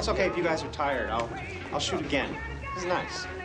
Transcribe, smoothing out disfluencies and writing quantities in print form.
That's okay if you guys are tired. I'll shoot again. This is nice.